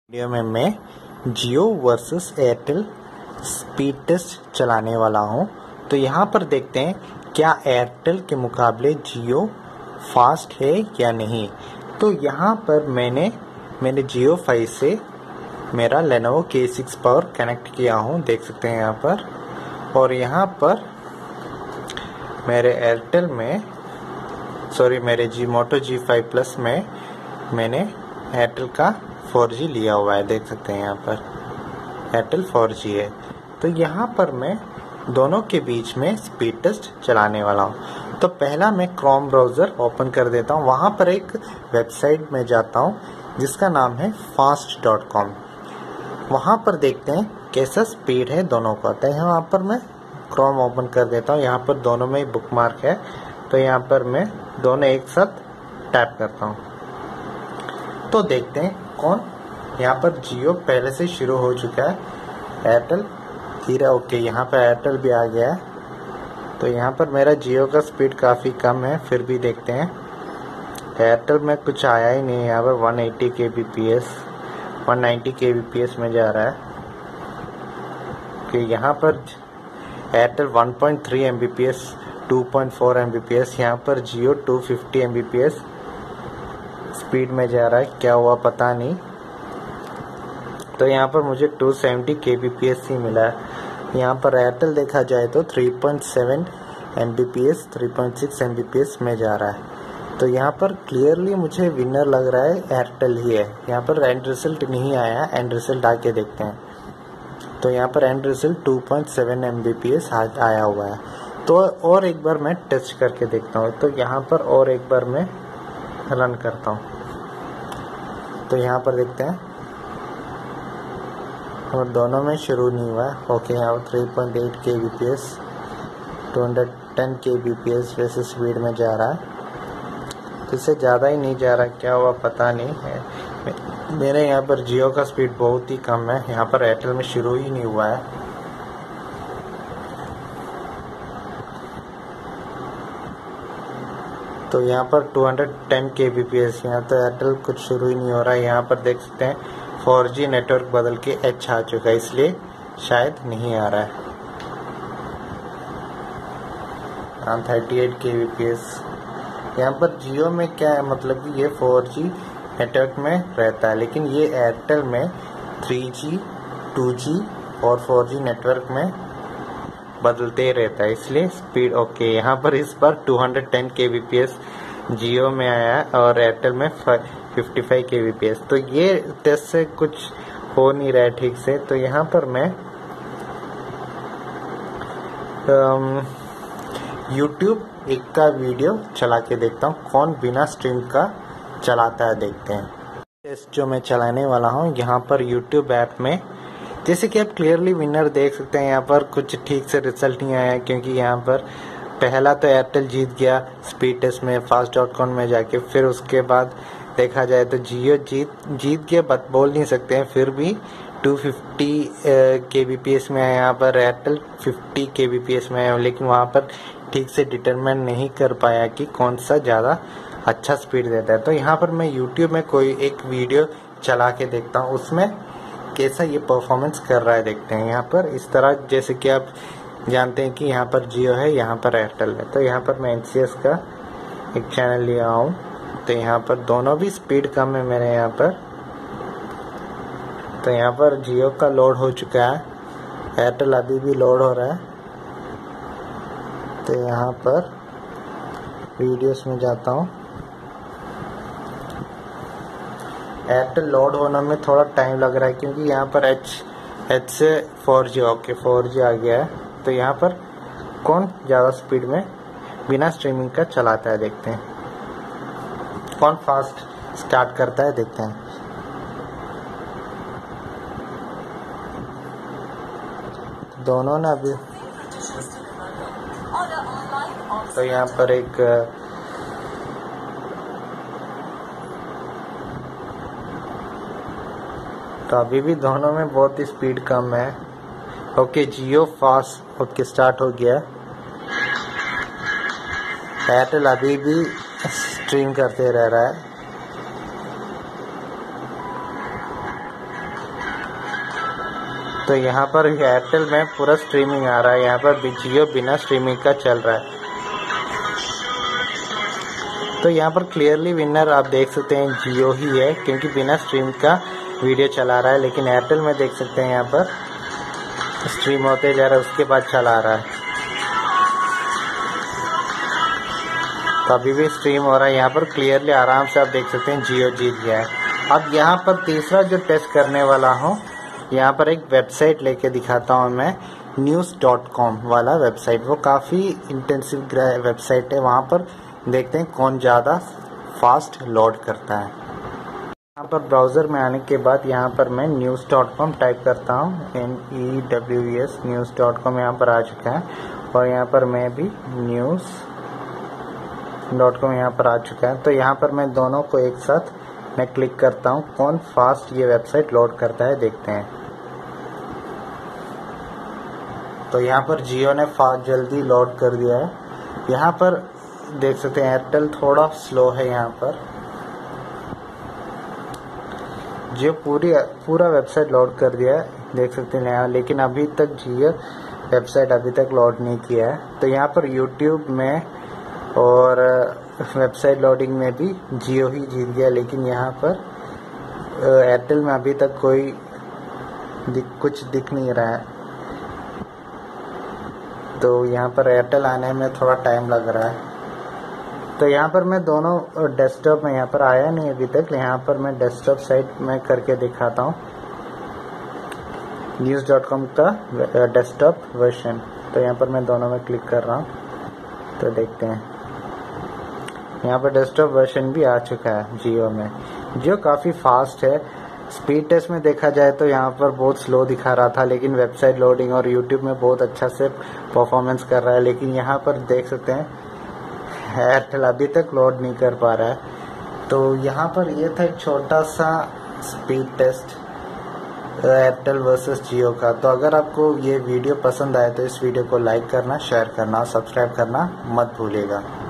Video में मैं Jio versus Airtel speed test चलाने वाला हूं। तो यहाँ पर देखते हैं क्या एयरटेल के मुकाबले जियो फास्ट है या नहीं। तो यहाँ पर मैंने जियो 5 से मेरा Lenovo K6 पावर कनेक्ट किया हूँ, देख सकते हैं यहाँ पर। और यहाँ पर मेरे एयरटेल में मेरे मोटो G5 प्लस में मैंने एयरटेल का 4G लिया हुआ है, देख सकते हैं यहाँ पर एयरटेल 4G है। तो यहाँ पर मैं दोनों के बीच में स्पीड टेस्ट चलाने वाला हूँ। तो पहला मैं क्रोम ब्राउज़र ओपन कर देता हूँ। वहाँ पर एक वेबसाइट में जाता हूँ जिसका नाम है fast.com। वहाँ पर देखते हैं कैसा स्पीड है दोनों का। तो यहाँ पर मैं क्रोम ओपन कर देता हूँ। यहाँ पर दोनों में ही बुकमार्क है, तो यहाँ पर मैं दोनों एक साथ टैप करता हूँ। तो देखते हैं कौन। यहाँ पर जियो पहले से शुरू हो चुका है, एयरटेल धीरे ओके यहाँ पर एयरटेल भी आ गया है। तो यहाँ पर मेरा जियो का स्पीड काफ़ी कम है, फिर भी देखते हैं। एयरटेल में कुछ आया ही नहीं, यहाँ पर 180 kbps 190 kbps में जा रहा है। कि यहाँ पर एयरटेल 1.3 Mbps 2.4 Mbps, यहाँ पर जियो 250 Mbps स्पीड में जा रहा है। क्या हुआ पता नहीं। तो यहाँ पर मुझे 270 kbps ही मिला है। यहाँ पर एयरटेल देखा जाए तो 3.7 Mbps 3.6 Mbps में जा रहा है। तो यहाँ पर क्लियरली मुझे विनर लग रहा है एयरटेल ही है। यहाँ पर एंड रिजल्ट नहीं आया, एंड रिजल्ट आके देखते हैं। तो यहाँ पर एंड रिजल्ट 2.7 Mbps आया हुआ है। तो और एक बार मैं टेस्ट करके देखता हूँ। तो यहाँ पर और एक बार मैं रन करता हूँ। तो यहाँ पर देखते हैं और दोनों में शुरू नहीं हुआ है। ओके, यहाँ पर 3.8 kbps 210 kbps वैसे स्पीड में जा रहा है। तो इससे ज़्यादा ही नहीं जा रहा, क्या हुआ पता नहीं है। मेरे यहाँ पर जियो का स्पीड बहुत ही कम है, यहाँ पर एयरटेल में शुरू ही नहीं हुआ है। तो यहाँ पर 210 kbps, यहाँ तो एयरटेल कुछ शुरू ही नहीं हो रहा है। यहाँ पर देख सकते हैं 4G नेटवर्क बदल के H आ चुका है, इसलिए शायद नहीं आ रहा है। 38 kbps। यहाँ पर जियो में क्या है, मतलब कि ये 4G नेटवर्क में रहता है, लेकिन ये एयरटेल में 3G 2G और 4G नेटवर्क में बदलते रहता है, इसलिए स्पीड ओके। यहाँ पर इस बार 210 kbps जियो में आया है और एयरटेल में 55 kbps। तो ये टेस्ट से कुछ हो नहीं रहा है ठीक से। तो यहाँ पर मैं YouTube एक का वीडियो चला के देखता हूँ, कौन बिना स्ट्रीम का चलाता है, देखते हैं। टेस्ट जो मैं चलाने वाला हूँ यहाँ पर YouTube ऐप में, जैसे कि आप क्लियरली विनर देख सकते हैं। यहाँ पर कुछ ठीक से रिजल्ट नहीं आया, क्योंकि यहाँ पर पहला तो एयरटेल जीत गया स्पीड टेस्ट में fast.com में जाके। फिर उसके बाद देखा जाए तो जियो जीत गया, बोल नहीं सकते हैं। फिर भी 250 kbps में है, यहाँ पर एयरटेल 50 kbps में है। लेकिन वहाँ पर ठीक से डिटरमाइन नहीं कर पाया कि कौन सा ज़्यादा अच्छा स्पीड देता है। तो यहाँ पर मैं YouTube में कोई एक वीडियो चला के देखता हूँ, उसमें कैसा ये परफॉर्मेंस कर रहा है, देखते हैं। यहाँ पर इस तरह जैसे कि आप जानते हैं कि यहाँ पर जियो है, यहाँ पर एयरटेल है। तो यहाँ पर मैं NCS का एक चैनल लिया हूँ। तो यहाँ पर दोनों भी स्पीड कम है मेरे यहाँ पर। तो यहाँ पर जियो का लोड हो चुका है, एयरटेल अभी भी लोड हो रहा है। तो यहाँ पर वीडियोस में जाता हूँ। एयरटेल लोड होने में थोड़ा टाइम लग रहा है, क्योंकि यहाँ पर H से 4G ओके 4G आ गया है। तो यहाँ पर कौन ज़्यादा स्पीड में बिना स्ट्रीमिंग का चलाता है, देखते हैं। कौन फास्ट स्टार्ट करता है, देखते हैं। दोनों ने अभी तो यहाँ पर एक तो अभी भी दोनों में बहुत ही स्पीड कम है। Okay Jio fast okay start हो गया। एयरटेल अभी भी स्ट्रीम करते रह रहा है। तो यहाँ पर एयरटेल में पूरा स्ट्रीमिंग आ रहा है, यहाँ पर जियो बिना स्ट्रीमिंग का चल रहा है। तो यहाँ पर क्लियरली विनर आप देख सकते हैं जियो ही है, क्योंकि बिना स्ट्रीम का वीडियो चला रहा है। लेकिन एयरटेल में देख सकते हैं यहाँ पर स्ट्रीम होते जा रहा है, उसके बाद चला रहा है। तो अभी भी स्ट्रीम हो रहा है, यहाँ पर क्लियरली आराम से आप देख सकते हैं जियो जीत गया है। अब यहाँ पर तीसरा जो टेस्ट करने वाला हूँ, यहाँ पर एक वेबसाइट लेके दिखाता हूँ मैं, news.com वाला वेबसाइट। वो काफ़ी इंटेंसिव वेबसाइट है, वहाँ पर देखते हैं कौन ज़्यादा फास्ट लोड करता है। यहाँ पर ब्राउज़र में आने के बाद यहाँ पर मैं news.com टाइप करता हूँ, NEWS news.com यहाँ पर आ चुका है। और यहाँ पर मैं भी news.com यहाँ पर आ चुका है। तो यहाँ पर मैं दोनों को एक साथ मैं क्लिक करता हूँ, कौन फास्ट ये वेबसाइट लोड करता है देखते हैं। तो यहाँ पर जियो ने फास्ट जल्दी लोड कर दिया है। यहाँ पर देख सकते हैं एयरटेल थोड़ा स्लो है। यहाँ पर जियो पूरा वेबसाइट लोड कर दिया है, देख सकते हैं यहाँ, लेकिन अभी तक जियो वेबसाइट अभी तक लोड नहीं किया है। तो यहाँ पर यूट्यूब में और वेबसाइट लोडिंग में भी जियो ही जीत गया, लेकिन यहाँ पर एयरटेल में अभी तक कोई कुछ दिख नहीं रहा है। तो यहाँ पर एयरटेल आने में थोड़ा टाइम लग रहा है। तो यहाँ पर मैं दोनों डेस्कटॉप में यहाँ पर आया नहीं अभी तक, यहाँ पर मैं डेस्कटॉप साइट में करके दिखाता हूँ news.com का डेस्कटॉप वर्जन। तो यहाँ पर मैं दोनों में क्लिक कर रहा हूँ, तो देखते हैं यहाँ पर डेस्कटॉप वर्जन भी आ चुका है जियो में। जियो काफ़ी फास्ट है। स्पीड टेस्ट में देखा जाए तो यहाँ पर बहुत स्लो दिखा रहा था, लेकिन वेबसाइट लोडिंग और यूट्यूब में बहुत अच्छा से परफॉर्मेंस कर रहा है। लेकिन यहाँ पर देख सकते हैं एयरटेल अभी तक लोड नहीं कर पा रहा है। तो यहाँ पर ये था एक छोटा सा speed test Airtel versus Jio का। तो अगर आपको ये वीडियो पसंद आए तो इस वीडियो को लाइक करना, शेयर करना, सब्सक्राइब करना मत भूलिएगा।